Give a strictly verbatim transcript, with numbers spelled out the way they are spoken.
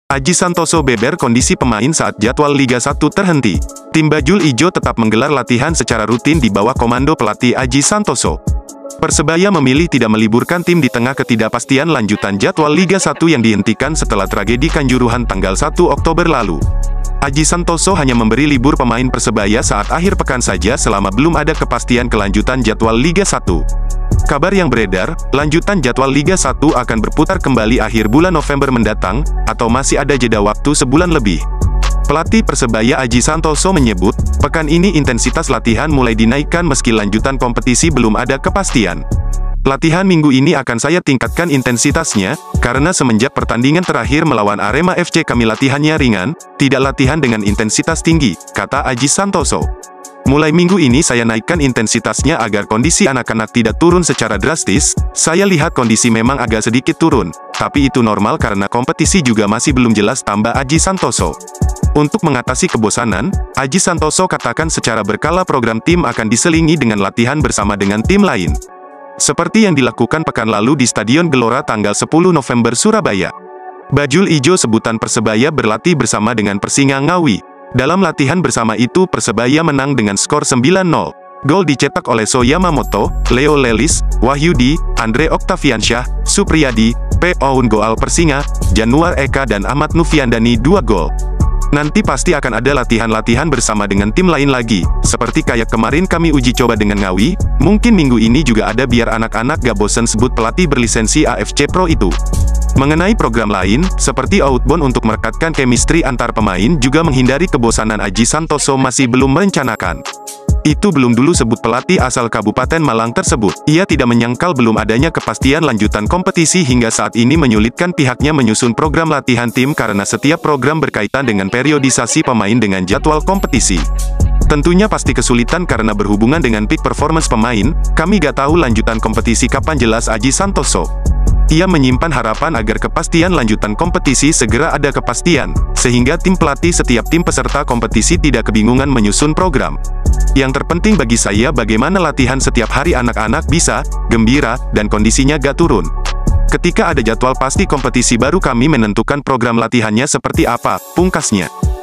Aji Santoso beber kondisi pemain saat jadwal Liga satu terhenti. Tim Bajul Ijo tetap menggelar latihan secara rutin di bawah komando pelatih Aji Santoso. Persebaya memilih tidak meliburkan tim di tengah ketidakpastian lanjutan jadwal Liga satu yang dihentikan setelah tragedi Kanjuruhan tanggal satu Oktober lalu. Aji Santoso hanya memberi libur pemain Persebaya saat akhir pekan saja selama belum ada kepastian kelanjutan jadwal Liga satu. Kabar yang beredar, lanjutan jadwal Liga satu akan berputar kembali akhir bulan November mendatang, atau masih ada jeda waktu sebulan lebih. Pelatih Persebaya Aji Santoso menyebut, pekan ini intensitas latihan mulai dinaikkan meski lanjutan kompetisi belum ada kepastian. Latihan minggu ini akan saya tingkatkan intensitasnya, karena semenjak pertandingan terakhir melawan Arema F C kami latihannya ringan, tidak latihan dengan intensitas tinggi, kata Aji Santoso. Mulai minggu ini saya naikkan intensitasnya agar kondisi anak-anak tidak turun secara drastis. Saya lihat kondisi memang agak sedikit turun, tapi itu normal karena kompetisi juga masih belum jelas, tambah Aji Santoso. Untuk mengatasi kebosanan, Aji Santoso katakan secara berkala program tim akan diselingi dengan latihan bersama dengan tim lain. Seperti yang dilakukan pekan lalu di Stadion Gelora tanggal sepuluh November Surabaya. Bajul Ijo sebutan Persebaya berlatih bersama dengan Persinga Ngawi. Dalam latihan bersama itu Persebaya menang dengan skor sembilan nol. Gol dicetak oleh So Yamamoto, Leo Lelis, Wahyudi, Andre Oktaviansyah, Supriyadi, P. Oun Goal Persinga, Januar Eka dan Ahmad Nufiandani dua gol. Nanti pasti akan ada latihan-latihan bersama dengan tim lain lagi, seperti kayak kemarin kami uji coba dengan Ngawi, mungkin minggu ini juga ada biar anak-anak gak bosen sebut pelatih berlisensi A F C Pro itu. Mengenai program lain, seperti outbound untuk merekatkan chemistry antar pemain juga menghindari kebosanan, Aji Santoso masih belum merencanakan. Itu belum dulu sebut pelatih asal Kabupaten Malang tersebut. Ia tidak menyangkal belum adanya kepastian lanjutan kompetisi hingga saat ini menyulitkan pihaknya menyusun program latihan tim karena setiap program berkaitan dengan periodisasi pemain dengan jadwal kompetisi. Tentunya pasti kesulitan karena berhubungan dengan peak performance pemain, kami gak tahu lanjutan kompetisi kapan, jelas Aji Santoso. Ia menyimpan harapan agar kepastian lanjutan kompetisi segera ada kepastian, sehingga tim pelatih setiap tim peserta kompetisi tidak kebingungan menyusun program. Yang terpenting bagi saya bagaimana latihan setiap hari anak-anak bisa, gembira, dan kondisinya gak turun. Ketika ada jadwal pasti kompetisi baru kami menentukan program latihannya seperti apa, pungkasnya.